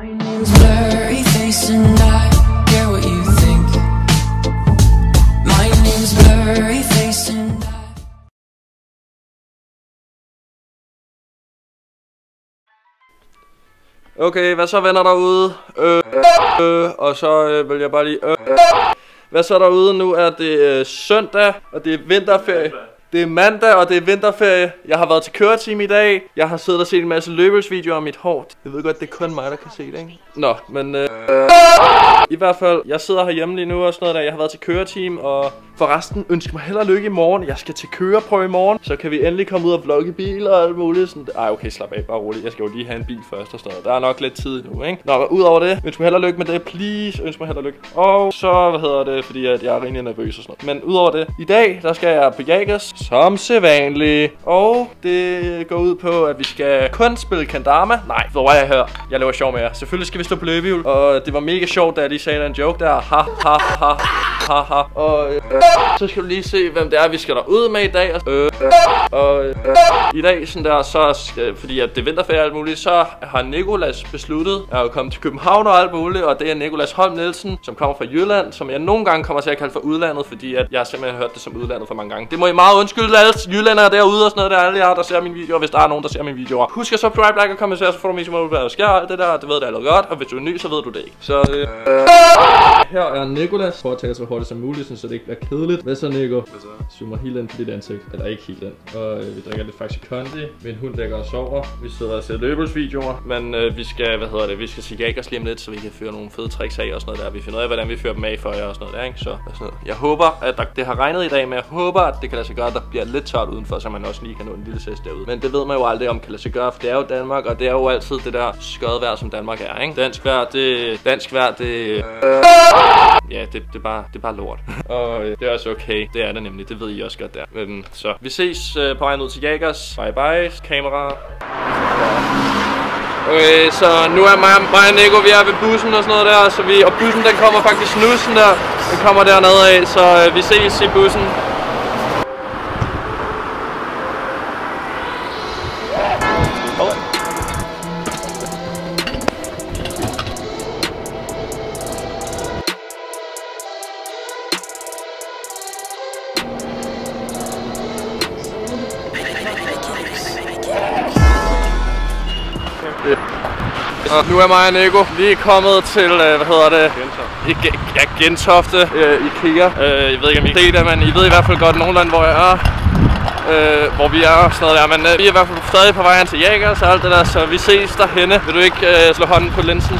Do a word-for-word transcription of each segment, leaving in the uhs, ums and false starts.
My name's blurry face and I care what you think. My name's blurry face and I. Okay, hvad så venner derude? Øh, øh, og så øh, vil jeg bare lige øh. Hvad så derude? Nu er det øh, søndag, og det er vinterferie. Det er mandag, og det er vinterferie. Jeg har været til køreteam i dag. Jeg har siddet og set en masse løbelsvideoer om mit hår. Jeg ved godt, det er kun mig, der kan se det, ikke? Nå, men øh, i hvert fald, jeg sidder herhjemme lige nu og sådan noget der. Jeg har været til køreteam, og forresten ønsker mig held og lykke i morgen. Jeg skal til køreprøve i morgen, så kan vi endelig komme ud og vlogge biler og alt muligt. Sådan. Ej, okay, slap af, bare roligt. Jeg skal jo lige have en bil først og sådan noget. Der er nok lidt tid nu, ikke? Nå, udover det, ønsker mig held og lykke med det. Please, ønsker mig held og lykke. Og så, hvad hedder det, fordi at jeg er rimelig nervøs og sådan noget. Men udover det, i dag, der skal jeg på Jagers, som sædvanligt. Og det går ud på, at vi skal kun spille Kendama. Nej, hvor jeg hører. Jeg laver sjov med jer. Selvfølgelig skal vi stå på løbehjul. Og det var mega sjovt, da jeg lige sagde en joke der. Ha, ha, ha, ha, ha. Og øh, så skal du lige se, hvem det er, vi skal derud med i dag. Øh, og øh, i dag, sådan der, så skal, fordi at det er vinterferie og alt muligt, så har Nicolas besluttet at komme til København og alt muligt. Og det er Nicolas Holm Nielsen, som kommer fra Jylland, som jeg nogle gange kommer til at kalde for udlandet, fordi at jeg har simpelthen hørt det som udlandet for mange gange. Det må I meget undskylde, alle jyllændere derude og sådan noget der, alle jer, der ser mine videoer, hvis der er nogen, der ser mine videoer. Husk at subscribe, like og kommentere, så får du mest muligt, hvad der sker, alt det der, det ved du allerede godt, og hvis du er ny, så ved du det ikke. Så øh, her er Nicolas. Prøv at tage så hurtigt som muligt, så det ikke bliver kedeligt. Hvad så, Nico? Hvad så? Zoomer helt ind på dit ansigt, eller ikke helt ind. Og øh, vi drikker lidt Faxi Kondi. Min hund lægger og sover. Vi sidder og ser løbelsvideoer, men øh, vi skal, hvad hedder det, vi skal se Jagers lige om lidt, så vi kan føre nogle fede tricks af og sådan noget der. Vi finder ud af, hvordan vi fører dem af for jer og sådan noget der, ikke? Så sådan noget. Jeg håber, at der, det har regnet i dag, men jeg håber, at det kan lade sig gøre, at der bliver lidt tørt udenfor, så man også lige kan nå en lille sæst derude. Men det ved man jo aldrig, om kan lade sig gøre, for det er jo Danmark, og det er jo altid det der skøjet vejr, som Danmark er, ikke? Dansk vejr, det... Dansk vejr, det... Ja, det, det, er bare, det er bare lort. Og øh, det er også okay. Det er det nemlig. Det ved I også godt der. Men så, vi ses øh, på vejen ud til Jagers. Bye bye, kamera. Okay, så nu er mig, mig og Nico, vi er ved bussen og sådan noget der. Så vi, og bussen, den kommer faktisk nu sådan der. Den kommer dernede af, så øh, vi ses i bussen. Og nu er mig og Nico lige kommet til, øh, hvad hedder det? Gentofte. Ja, Gentofte, øh, IKEA. Øh, jeg ved ikke om I kan se det, men I ved i hvert fald godt nogenlunde, hvor jeg er. Øh, hvor vi er og sådan noget der. Men øh, vi er i hvert fald stadig på vejen til Jagers og alt det der, så vi ses derhenne. Vil du ikke øh, slå hånden på linsen?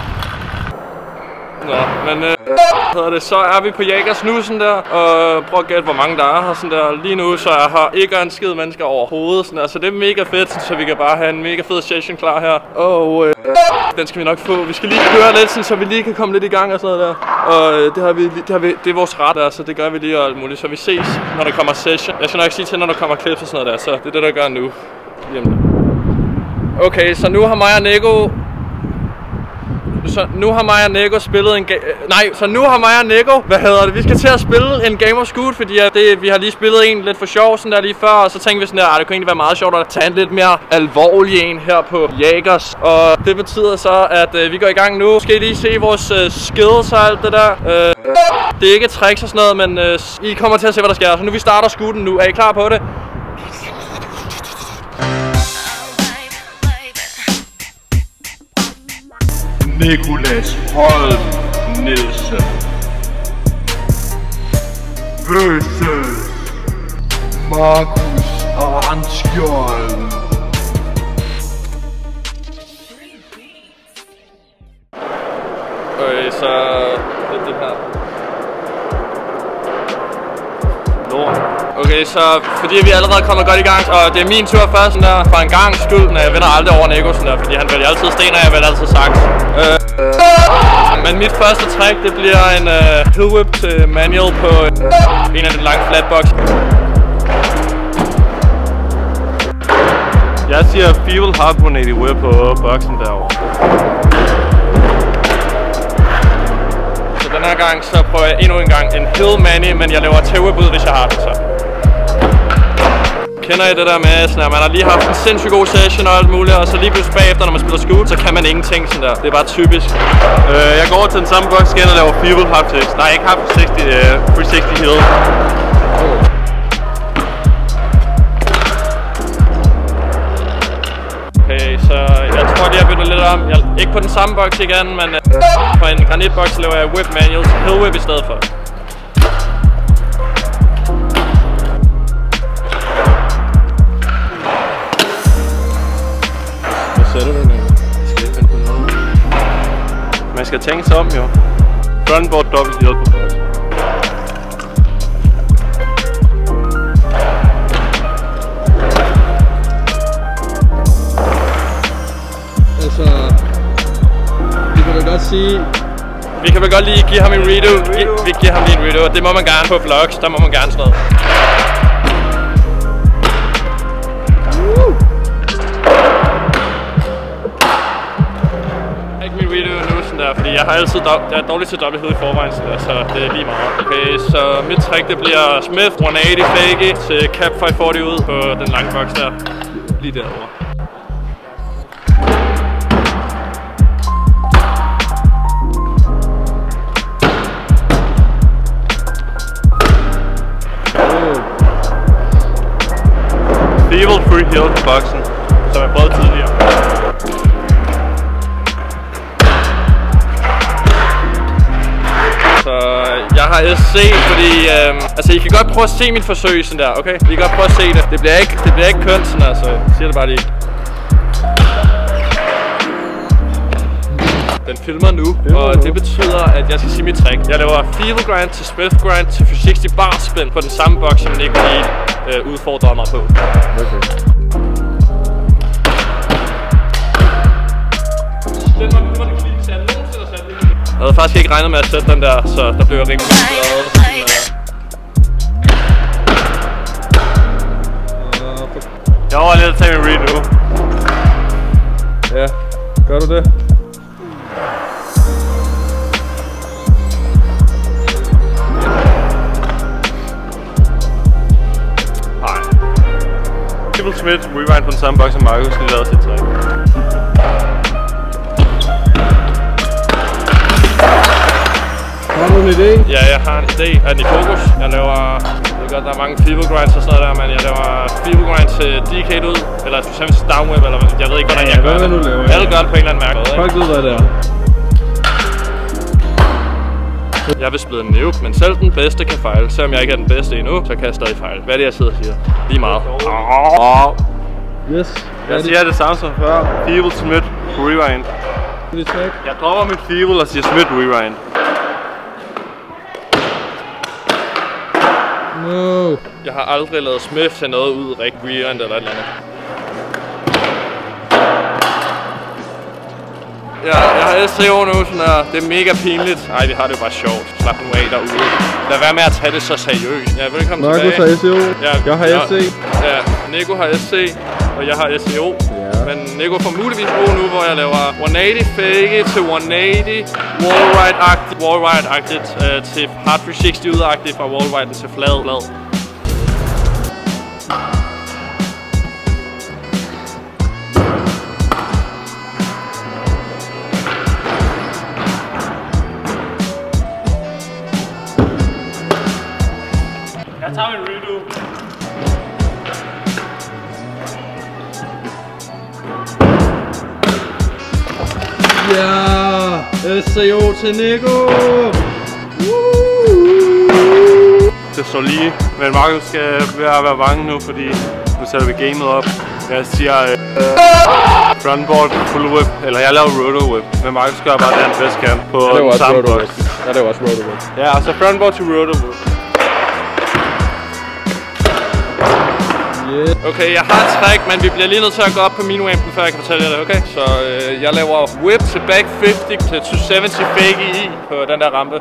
Nå, men øh, hedder det, så er vi på Jagers nu sådan der, og prøv at gætte, hvor mange der er her sådan der. Lige nu så er her ikke en skid mennesker overhovedet sådan der, så det er mega fedt, så vi kan bare have en mega fed session klar her. Og øh, den skal vi nok få. Vi skal lige køre lidt, sådan, så vi lige kan komme lidt i gang og sådan noget der. Og øh, det har vi, det har vi, det er vores ret der, så det gør vi lige og alt muligt. Så vi ses, når der kommer session. Jeg skal nok sige til, når der kommer clips og sådan noget der, så det er det, der gør nu. Jamen. Okay, så nu har mig og Nico Så nu har mig og Nico spillet en Nej, så nu har mig og Nico Hvad hedder det? Vi skal til at spille en Game of Scoot, fordi at det, vi har lige spillet en lidt for sjov sådan der lige før. Og så tænkte vi sådan der, det kunne egentlig være meget sjovt at tage en lidt mere alvorlig en her på Jagers. Og det betyder så, at øh, vi går i gang nu. Skal I lige se vores øh, skills og alt det der. øh, Det er ikke tricks og sådan noget, men øh, I kommer til at se, hvad der sker. Så nu vi starter scooten nu. Er I klar på det? Nicolas Holm Nielsen versus Markus Arnskjold. Okay, så det er det her. Lort. Okay, så fordi vi allerede kommet godt i gang, og det er min tur først sådan der, for en gang skyld, når jeg vinder aldrig over Nico sådan der, fordi han vælger altid sten, og jeg vælger altid saks. Øh, men mit første trick, det bliver en uh, hill whip til manual på uh, en af den lange flatbox. Jeg siger feeble hard one eighty whip på boksen derovre. Så den her gang, så prøver jeg endnu en gang en hill mani, men jeg laver tail whip ud, hvis jeg har det så. Kender I det der med, sådan, at man har lige haft en sindssygt god session og alt muligt, og så lige pludselig bagefter, når man spiller scoot, så kan man ingenting sådan der. Det er bare typisk. Øh, jeg går over til den samme box igen og laver feeble half six. Nej, ikke half sixty, uh, three sixty hill. Okay, så jeg tror lige, jeg bytter lidt om. Jeg, ikke på den samme box igen, men øh, på en granitbox laver jeg whip manuals, hill whip i stedet for. Hvad sætter du nu? Skal jeg finde på noget? Man skal tænke sig om, jo. Frontboard double hill på box. Altså, vi kan vel godt sige... Vi kan vel godt lige give ham en redo. Gi vi giver ham lige en redo, og det må man gerne på vlogs. Der må man gerne sådan noget. Ikke min redo nu sådan der, fordi jeg har altid jeg er dårlig til dobbelt hill i forvejen, så, der, så det er lige meget. Okay, så mit trick det bliver Smith one eighty fake til cap five forty ud på den lange box der. Lige derovre. Feeble free hill på boksen, som jeg prøvede tidligere. Så jeg har S C, fordi øhm, altså I kan godt prøve at se mit forsøg sådan der, okay? I kan godt prøve at se det. Det bliver ikke, det bliver ikke kønt sådan, altså. Jeg siger det bare lige. Den filmer nu, og det betyder, at jeg skal sige mit trick. Jeg laver feeble grind til Smith grind til three sixty bar spin på den samme box, som Nico lige øh, udfordrer mig på. Okay. Den var, det var det klikke, så jeg nogensinde har sat det. Jeg havde faktisk ikke regnet med at sætte den der, så der blev jeg rimelig glad. Jeg overvejer lidt at tage min redo. Ja, gør du det? Feeble Smith rewind på den samme box som Markus lige lavede sit trick. Har du en idé? Ja, jeg har en idé. Er den i fokus? Jeg laver... Jeg ved godt, der er mange feeble grinds og sådan noget der, men jeg laver feeble grind til D K'd ud. Eller for eksempel downwhip, eller jeg ved ikke, hvordan jeg gør det. Alle gør det på en eller anden mærke. Folk ved, hvad det er. Jeg vil splide en nuke, men selv den bedste kan fejle. Selvom jeg ikke er den bedste endnu, så kan jeg stadig fejle. Hvad er det, jeg sidder og siger? Lige meget. Yes. Jeg siger det samme som før. Feeble Smith rewind. Jeg dropper mit feeble og siger Smith rewind. No. Jeg har aldrig lavet Smith til noget ud, rigtig rewind eller et eller andet. Ja, jeg har S C O nu, sådan her. Det er mega pinligt. Ej, vi har det jo bare sjovt. Slap nu af derude. Lad være med at tage det så seriøst. Ja, velkommen Markus tilbage. har S C O. Ja, Jeg har S C. Ja, Nico har S C, og jeg har S C O. Ja. Men Nico får muligvis O nu, hvor jeg laver one eighty fake til one eighty wall ride-agtigt, wall ride-agtigt øh, til hard three sixty ud-agtigt fra wall ride til flad flad. Jeg tager min redo. Ja, S C O til Nico. Det står lige, men Markus skal være, være bange nu, fordi nu sætter vi gamet op. Jeg siger øh, frontboard full whip, eller jeg laver roto whip, men Markus gør bare det han bedst kan på den samme box. Ja, det var også roto whip. Ja, og så frontboard til roto whip. Yeah. Okay, jeg har et trick, men vi bliver lige nødt til at gå op på minuampen, før jeg kan fortælle jer det, okay? Så øh, jeg laver whip til back fifty til two seventy fake i på den der rampe.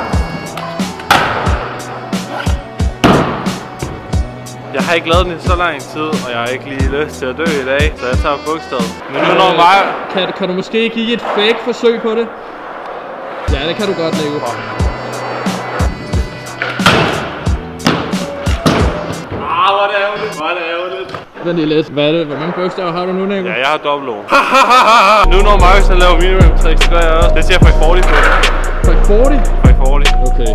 Jeg har ikke lavet den i så lang tid, og jeg har ikke lige lyst til at dø i dag, så jeg tager bogstavet. Men nu når mig... Kan, kan du måske give et fake forsøg på det? Ja, det kan du godt, Nico. Ah, whatever. ærgerligt. Hvor er det ærgerligt. Vent lige lidt. Hvad er det? Hvor mange bogstaver har du nu, Nico? Ja, jeg har dobbelt O. Nu når Markus han laver minimum tricks, så gør jeg også. Det siger five forty på det. five forty? five forty. Okay.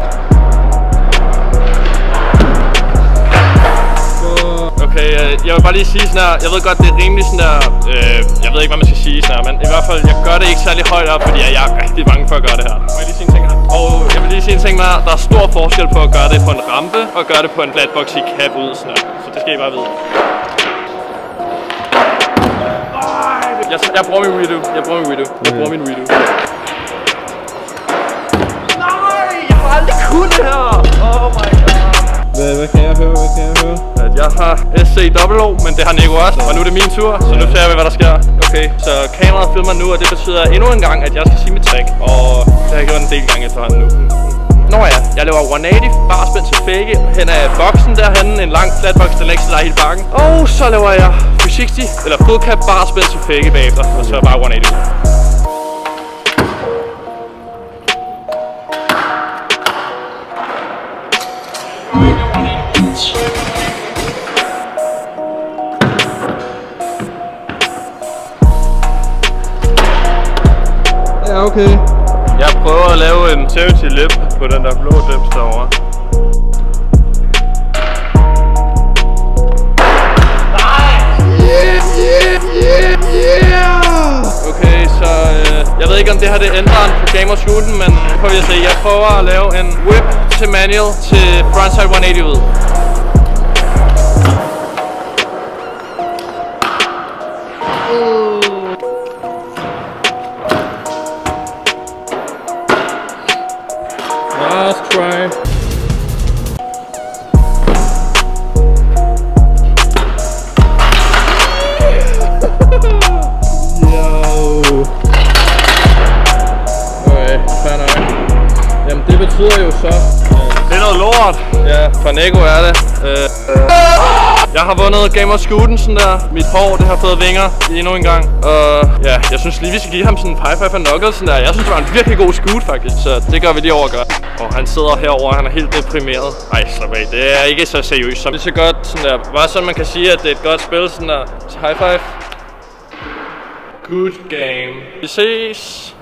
Okay, øh, jeg vil bare lige sige sådan her, jeg ved godt, det er rimelig sådan der, øh, jeg ved ikke, hvad man skal sige sådan her, men i hvert fald, jeg gør det ikke særlig højt op, fordi jeg er rigtig bange for at gøre det her. Må jeg lige sige en ting her? Og jeg vil lige sige en ting med her, der er stor forskel på at gøre det på en rampe, og gøre det på en flatbox i cap ud sådan her. Så det skal I bare vide. Jeg, jeg bruger min redo, jeg bruger min redo, jeg bruger min redo. Nej, jeg har aldrig kunnet det her! Oh my god. Hvad, hvad kan jeg høre? Hvad kan jeg høre? At jeg har S C O O, men det har Nico også, og nu er det min tur, så nu ser vi, hvad der sker. Okay, så kameraet filmer nu, og det betyder endnu en gang, at jeg skal sige mit trick, og det har jeg gjort en del gange efterhånden nu. Nå ja, jeg laver one eighty, bare spændt til fake, hen ad boksen derhenne, en lang flatbox, der lægger sig der hele bakken. Og så laver jeg three sixty, eller full cap, bare spændt til fake bagefter, og så bare one eighty. Ja, okay. Jeg prøver at lave en seventy lip på den der blå dims derovre. Okay, så øh, jeg ved ikke om det her det ændrer på game og shooten, men prøv at se, jeg prøver at lave en whip til manual til frontside one eighty ud. Last try. Jamen det betyder jo så, Det er noget lort. Ja, for Nico er det. Øh, jeg har vundet Game of Scooten sådan der. Mit hår, det har fået vinger endnu en gang. Og ja, jeg synes lige, vi skal give ham sådan en high five for knuckles sådan der. Jeg synes, det var en virkelig god scoot faktisk. Så det gør vi lige over godt. Og han sidder herovre, han er helt deprimeret. Ej, slap af. Det er ikke så seriøst. Så det er så godt sådan der. Bare sådan man kan sige, at det er et godt spil sådan der. Så high five. Good game. Vi ses.